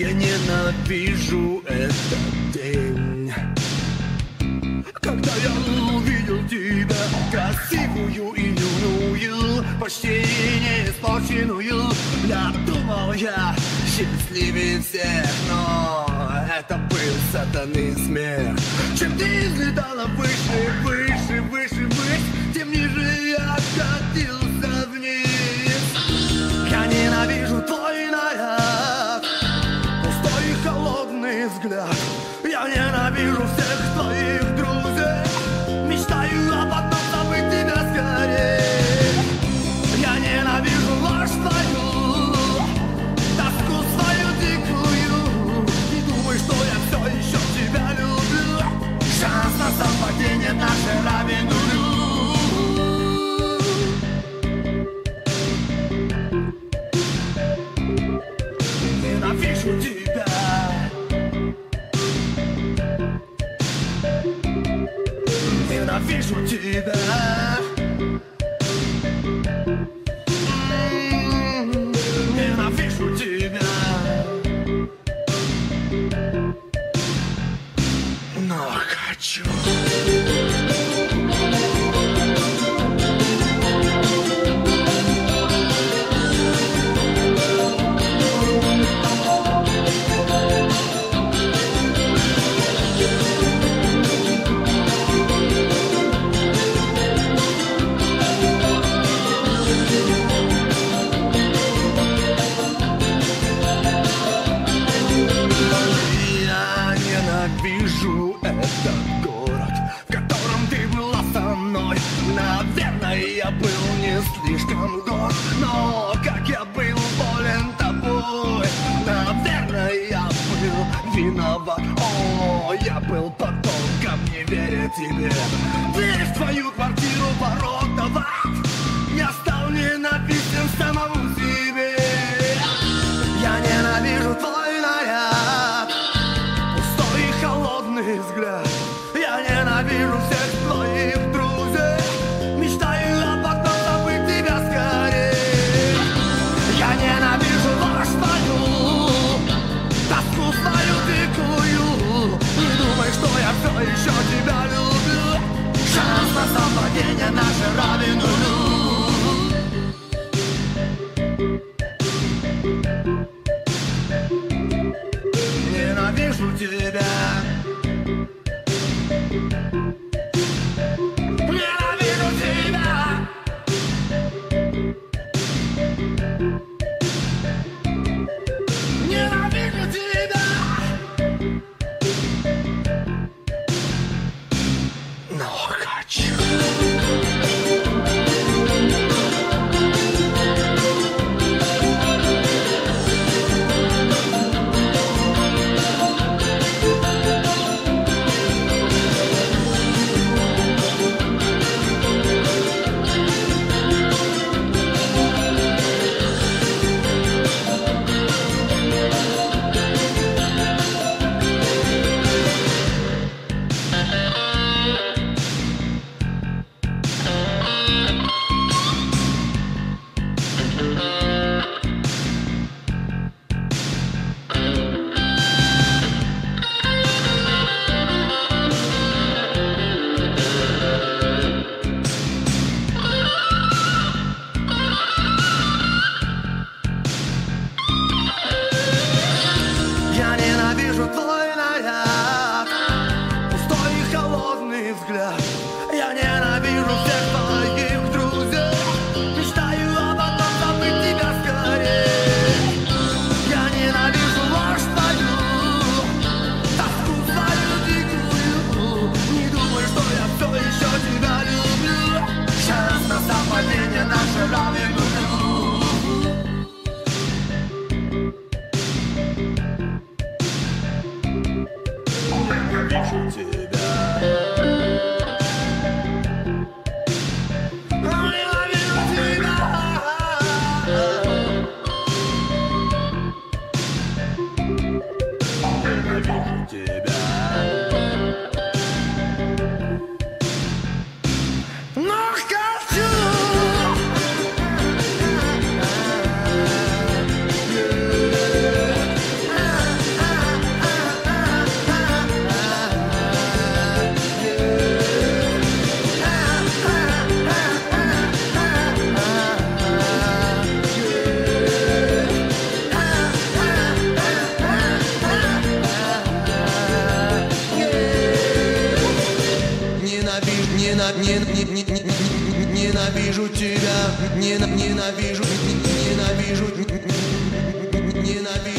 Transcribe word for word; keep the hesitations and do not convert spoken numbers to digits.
Я ненавижу этот день, когда я увидел тебя, красивую и юную, почти не испорченную. Я думал, я счастливее всех, но это был сатаны смех. Чем ты взлетала выше, выше, выше, выше, тем ниже я катился вниз. Я ненавижу твой наряд, пустой и холодный взгляд. Я ненавижу всех твоих друзей, мечтаю об одном — забыть тебя скорее. Я ненавижу ложь твою, тоску свою дикую. Не думай, что я все еще тебя люблю. Шанс на совпадение наше равен нулю. Ненавижу тебя. Ненавижу тебя. Ненавижу тебя. Но хочу. Вижу этот город, в котором ты была со мной. Наверное, я был не слишком горд, но как я был болен тобой. Наверное, я был виноват. О, я был потомком, не веря тебе. Дверь в твою квартиру, ворота в ад. Я стал ненавистен самому себе. Я ненавижу твой наряд, холодный взгляд. Я ненавижу всех твоих друзей, мечтаю об одном — забыть тебя скорее. Я ненавижу ложь твою, тоску свою дикую. Не думай, что я все еще тебя люблю. Шанс на совпадение наше равен нулю. Ненавижу тебя. Ненавижу тебя. Ненавижу тебя. Но хочу. ненавижу, ненавижу, ненавижу.